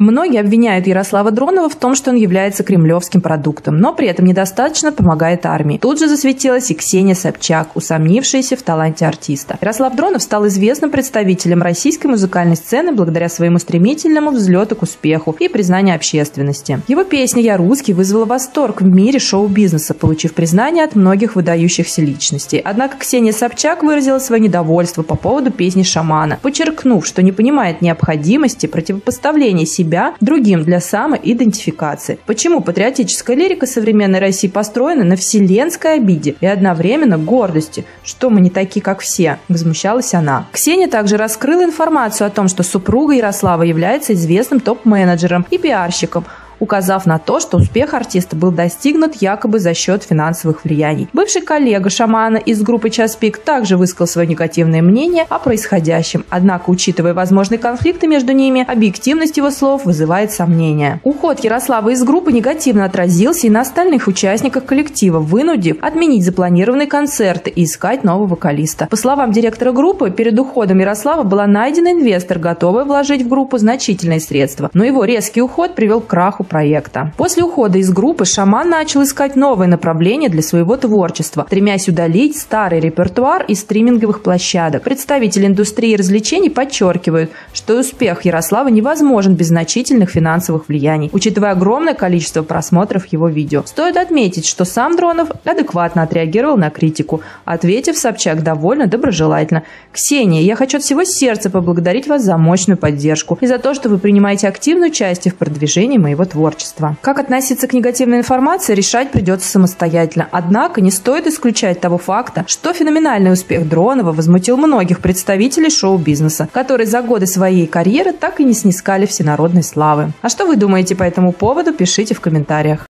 Многие обвиняют Ярослава Дронова в том, что он является кремлевским продуктом, но при этом недостаточно помогает армии. Тут же засветилась и Ксения Собчак, усомнившаяся в таланте артиста. Ярослав Дронов стал известным представителем российской музыкальной сцены благодаря своему стремительному взлету к успеху и признанию общественности. Его песня «Я русский» вызвала восторг в мире шоу-бизнеса, получив признание от многих выдающихся личностей. Однако Ксения Собчак выразила свое недовольство по поводу песни «Шамана», подчеркнув, что не понимает необходимости противопоставления себя другим для самоидентификации. Почему патриотическая лирика современной России построена на вселенской обиде и одновременно гордости, что мы не такие, как все, возмущалась она. Ксения также раскрыла информацию о том, что супруга Ярослава является известным топ-менеджером и пиарщиком, указав на то, что успех артиста был достигнут якобы за счет финансовых влияний. Бывший коллега Шамана из группы «Час пик» также высказал свое негативное мнение о происходящем. Однако, учитывая возможные конфликты между ними, объективность его слов вызывает сомнения. Уход Ярослава из группы негативно отразился и на остальных участниках коллектива, вынудив отменить запланированные концерты и искать нового вокалиста. По словам директора группы, перед уходом Ярослава была найдена инвестор, готовый вложить в группу значительные средства, но его резкий уход привел к краху проекта. После ухода из группы Шаман начал искать новые направления для своего творчества, стремясь удалить старый репертуар из стриминговых площадок. Представители индустрии развлечений подчеркивают, что успех Ярослава невозможен без значительных финансовых влияний, учитывая огромное количество просмотров его видео. Стоит отметить, что сам Дронов адекватно отреагировал на критику, ответив Собчак довольно доброжелательно: «Ксения, я хочу от всего сердца поблагодарить вас за мощную поддержку и за то, что вы принимаете активное участие в продвижении моего творчества». Как относиться к негативной информации, решать придется самостоятельно. Однако не стоит исключать того факта, что феноменальный успех Дронова возмутил многих представителей шоу-бизнеса, которые за годы своей карьеры так и не снискали всенародной славы. А что вы думаете по этому поводу, пишите в комментариях.